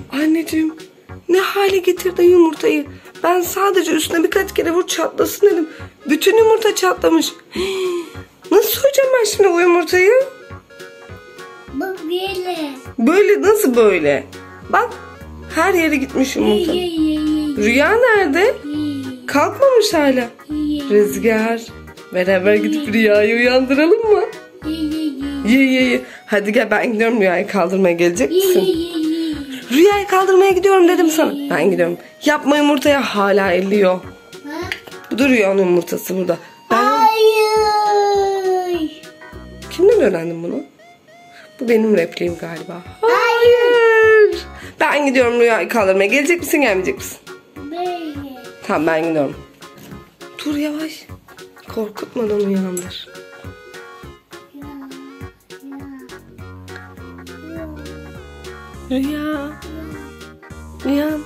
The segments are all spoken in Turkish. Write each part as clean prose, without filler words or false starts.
Anneciğim ne hale getirdin yumurtayı? Ben sadece üstüne birkaç kere vur çatlasın dedim. Bütün yumurta çatlamış. Nasıl soyacağım ben şimdi bu yumurtayı? Bak böyle. Böyle nasıl böyle? Bak her yere gitmiş yumurta. Rüya nerede? Kalkmamış hala. Rüzgar beraber gidip Rüya'yı uyandıralım mı? Ye. Hadi gel ben gidiyorum, Rüya'yı kaldırmaya gelecek misin? Rüya'yı kaldırmaya gidiyorum dedim sana. Ben gidiyorum. Yapma yumurtaya hala elliyor. Bu da Rüya'nın yumurtası burada. Hayır. Kimden öğrendin bunu? Bu benim repliğim galiba. Hayır. Ben gidiyorum, Rüya'yı kaldırmaya. Gelecek misin, gelmeyecek misin? Tamam ben gidiyorum. Dur yavaş. Korkutmadan uyandır. Rüya. Uyan.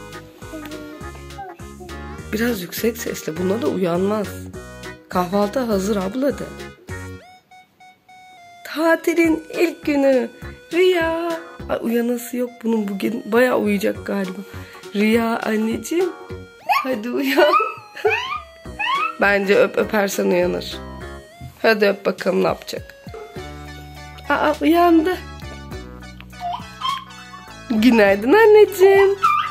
Biraz yüksek sesle, buna da uyanmaz. Kahvaltı hazır abla de. Tatilin ilk günü. Rüya. Ay, uyanası yok bunun bugün. Bayağı uyuyacak galiba. Rüya anneciğim. Hadi uyan. Bence öpersen uyanır. Hadi öp bakalım ne yapacak. Aa uyandı. Günaydın anneciğim.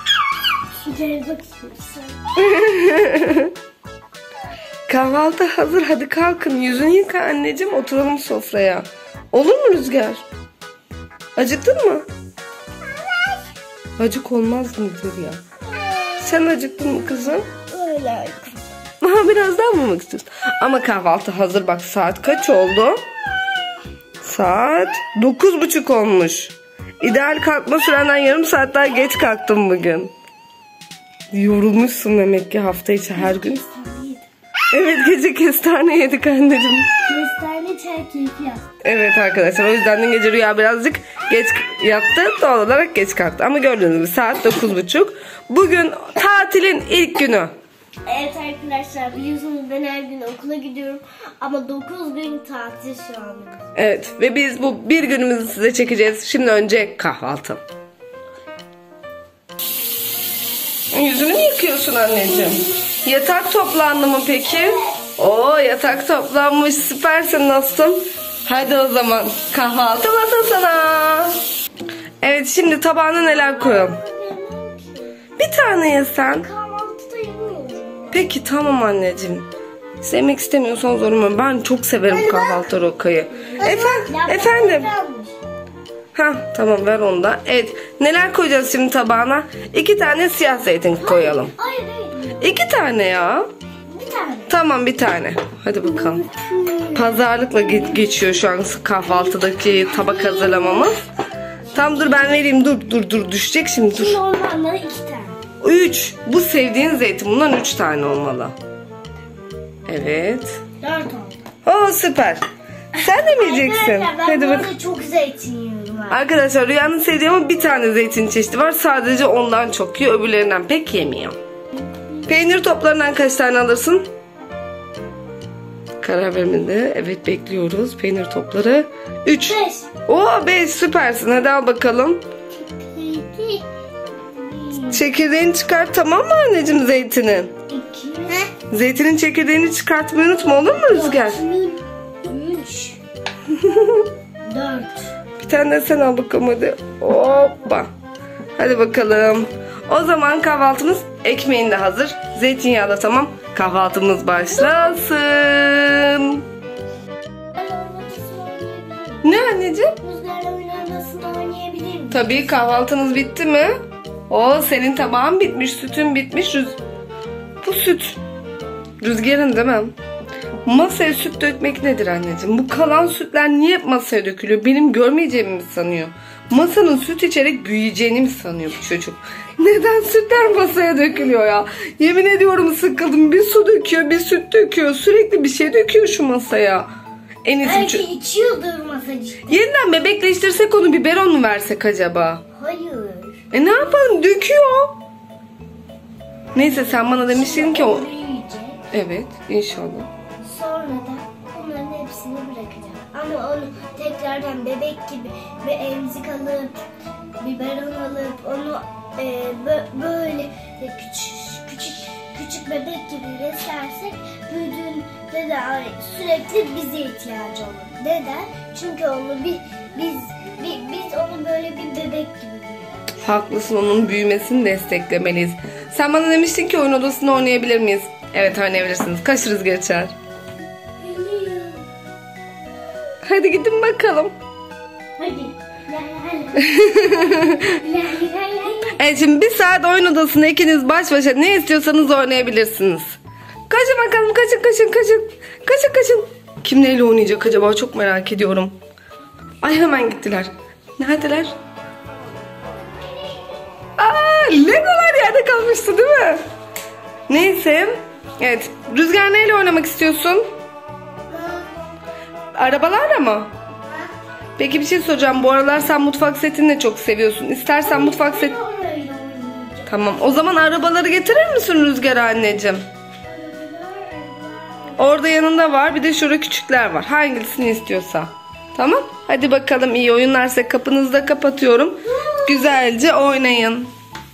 Kahvaltı hazır, hadi kalkın. Yüzünü yıka anneciğim, oturalım sofraya. Olur mu Rüzgar? Acıktın mı? Acık olmaz mıdır ya? Sen acıktın mı kızım? Öyle. Aha, biraz daha mı yemek istiyorsun? Ama kahvaltı hazır, bak saat kaç oldu? Saat 9:30 olmuş. İdeal kalkma sürenden yarım saat daha geç kalktım bugün. Yorulmuşsun demek ki hafta içi her gün. Evet, gece kestane yedik anneciğim. Kestane çay keyfi yaptı. Evet arkadaşlar, o yüzden de gece Rüya birazcık geç yattı. Doğal olarak geç kalktı. Ama gördüğünüz gibi saat 9:30. Bugün tatilin ilk günü. Evet arkadaşlar, biliyorsunuz ben her gün okula gidiyorum. Ama 9 gün tatil şu an. Evet ve biz bu bir günümüzü size çekeceğiz. Şimdi önce kahvaltı. Yüzünü mü yıkıyorsun anneciğim? Yatak toplandı mı peki? Oo, yatak toplanmış, süpersin dostum. Hadi o zaman kahvaltı masasına. Evet, şimdi tabağına neler koyalım? Bir tane yesen. Kahvaltıda yemiyorum. Peki tamam anneciğim. Sevmek istemiyorsan zoruma. Ben çok severim kahvaltı rokayı. Efendim. Ha tamam, ver onu da. Evet, neler koyacağız şimdi tabağına? 2 tane siyah zeytin koyalım. Hayır. 2 tane ya. Bir tane. Tamam, bir tane. Hadi bakalım. Pazarlıkla geçiyor şu an kahvaltıdaki tabak hazırlamamız. Tamam dur ben vereyim. Dur düşecek şimdi, dur. Normalde 2 tane. 3. Bu sevdiğin zeytin. Bundan 3 tane olmalı. Evet. 4 oldu. Oo süper. Sen de mi yiyeceksin? Arkadaşlar Hadi ben bak. böyle çok zeytin yiyorum. Arkadaşlar Rüya'nın sevdiği ama bir tane zeytin çeşidi var. Sadece ondan çok yiyor. Öbürlerinden pek yemiyor. Peynir toplarından kaç tane alırsın? Karar vermedi. Evet, bekliyoruz. Peynir topları. 3. 5. Oo 5, süpersin. Hadi al bakalım. Çekirdeğini çıkart, tamam mı anneciğim zeytinin? 2. Zeytinin çekirdeğini çıkartmayı unutma, olur mu Rüzgar? 3. 4. Bir tane de sen al bakalım hadi. Hoppa. Hadi bakalım. O zaman kahvaltımız, ekmeğin de hazır. Zeytinyağı da tamam. Kahvaltımız başlasın. Ne anneciğim? Rüzgarla oynanmasını oynayabilir miyim? Tabii, kahvaltınız bitti mi? O senin tabağın bitmiş, sütün bitmiş. Bu süt Rüzgar'ın değil mi? Masaya süt dökmek nedir anneciğim? Bu kalan sütler niye hep masaya dökülüyor? Benim görmeyeceğimi mi sanıyor? Masanın süt içerek büyüyeceğini mi sanıyor bu çocuk? Neden sütler masaya dökülüyor ya? Yemin ediyorum sıkıldım. Bir su döküyor, bir süt döküyor. Sürekli bir şey döküyor şu masaya. En iyisi Belki içiyordur masacık. yeniden bebekleştirsek onu, biberon mu versek acaba? Hayır. Ne yapalım? Döküyor. Neyse, sen bana demiştin ki o... Büyüyecek. Evet, inşallah. Sonra da bunların hepsini bırakacağım. Ama onu tekrardan bebek gibi bir emzik alıp, biberon alıp onu böyle küçük bebek gibi beslersek büyüdüğünde de sürekli bize ihtiyacı olur. Neden? Çünkü onu biz onu böyle bir bebek gibi büyüyoruz. Haklısın, onun büyümesini desteklemeliyiz. Sen bana demiştin ki oyun odasında oynayabilir miyiz? Evet, oynayabilirsiniz. Kaç Rüzgar içer? Hadi gidin bakalım. Hadi. Evet, şimdi bir saat oyun odasında ikiniz baş başa ne istiyorsanız oynayabilirsiniz. Kaçın bakalım, kaçın. Kim neyle oynayacak acaba, çok merak ediyorum. Ay, hemen gittiler. Neredeler? Legolar yerde kalmıştı değil mi? Neyse. Evet, Rüzgar neyle oynamak istiyorsun? Arabalarla mı? Peki bir şey soracağım. Bu aralar sen mutfak setini de çok seviyorsun. İstersen mutfak set... Tamam. O zaman arabaları getirir misin Rüzgar anneciğim? Orada yanında var. Bir de şurada küçükler var. Hangisini istiyorsa. Tamam. Hadi bakalım, iyi oyunlar, size kapınızı da kapatıyorum. Güzelce oynayın.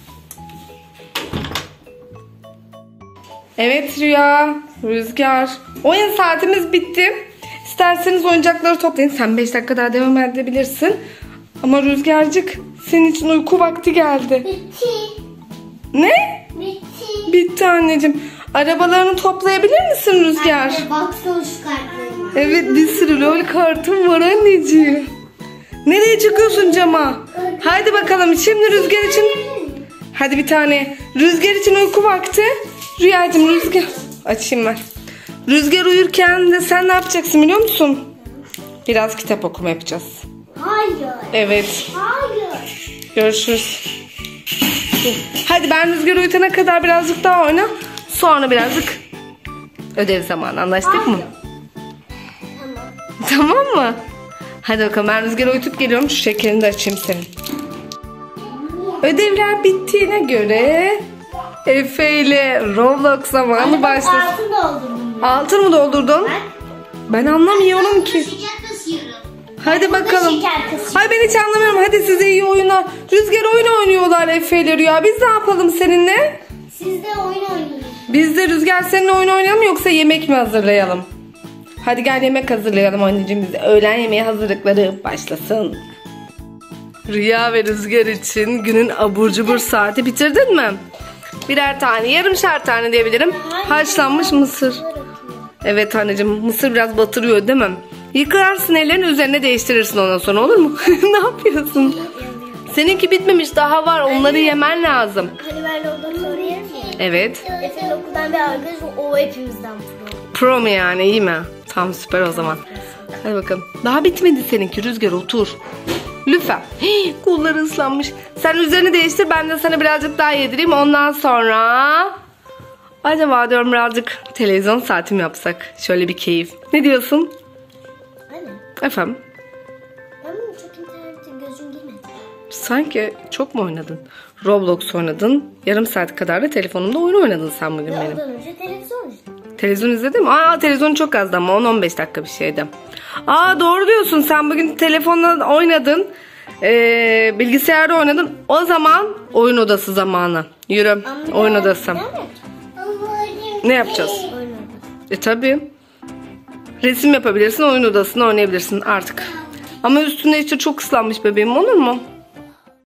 Evet Rüya, Rüzgar. Oyun saatimiz bitti. İsterseniz oyuncakları toplayın. Sen 5 dakika daha devam edebilirsin. Ama Rüzgarcık, senin için uyku vakti geldi. Bitti. Ne? Bitti. Bitti anneciğim. Arabalarını toplayabilir misin Rüzgar? Anne baksana şu kartlarıma. Evet, bir sürü LOL kartım var anneciğim. Nereye çıkıyorsun cama? Hadi bakalım, şimdi Rüzgar için... Hadi bir tane. Rüzgar için uyku vakti. Rüyacığım, Rüzgar... Açayım ben. Rüzgar uyurken de sen ne yapacaksın biliyor musun? Biraz kitap okuma yapacağız. Hayır. Evet. Hayır. Görüşürüz. Hadi ben Rüzgar uyutana kadar birazcık daha oyna. Sonra birazcık ödev zamanı, anlaştık mı? Tamam. Tamam mı? Hadi bakalım, ben Rüzgar'ı uyutup geliyorum. Şu şekerini de açayım senin. Ödevler bittiğine göre Efe ile Roblox zamanı başlasın. Altın doldurdum. Altın mı doldurdun? Ben anlamıyorum ki. Sıcak kasıyorum. Hadi bakalım. şeker kasıyorum. Hayır, ben hiç anlamıyorum. Hadi size iyi oyunlar. Rüzgar oyun oynuyorlar Efe ile Rüya. Biz ne yapalım seninle? Siz de oyun oynayın. Biz de Rüzgar seninle oyun oynayalım mı, yoksa yemek mi hazırlayalım? Hadi gel yemek hazırlayalım anneciğim bize. Öğlen yemeği hazırlıkları başlasın. Rüya ve Rüzgar için günün abur cubur saati. Bitirdin mi? Birer tane, yarımşar tane diyebilirim. Haşlanmış mısır. Evet anneciğim, mısır biraz batırıyor değil mi? Yıkarsın ellerini, üzerine değiştirirsin ondan sonra, olur mu? Ne yapıyorsun? Seninki bitmemiş, daha var, onları yemen lazım. Hani ben okuldan sonra yerim ya. Evet. Efe'nin okuldan bir arkadaş, o hepimizden pro. Pro mu yani, iyi mi? Tamam, süper o zaman. Hadi bakalım. Daha bitmedi seninki Rüzgar, otur. Lütfen. Hii, kolları ıslanmış. Sen üzerini değiştir, ben de sana birazcık daha yedireyim. Ondan sonra... Acaba diyorum birazcık televizyon saati mi yapsak? Şöyle bir keyif. Ne diyorsun? Anne, Efendim? ben bunu çok internette gözüm girmedi. Sanki çok mu oynadın? Roblox oynadın. Yarım saat kadar da telefonumda oyun oynadın sen bugün benim. Ondan önce televizyon izledim. Televizyon izledin mi? Televizyon çok azdı ama 10-15 dakika bir şeydi. Doğru diyorsun, sen bugün telefonla oynadın. Bilgisayarda oynadın. O zaman oyun odası zamanı. Yürü, oyun odası. Ne yapacağız? Oyun odası. Tabii. Resim yapabilirsin, oyun odasında oynayabilirsin artık. Ama üstünde işte çok ıslanmış bebeğim, olur mu?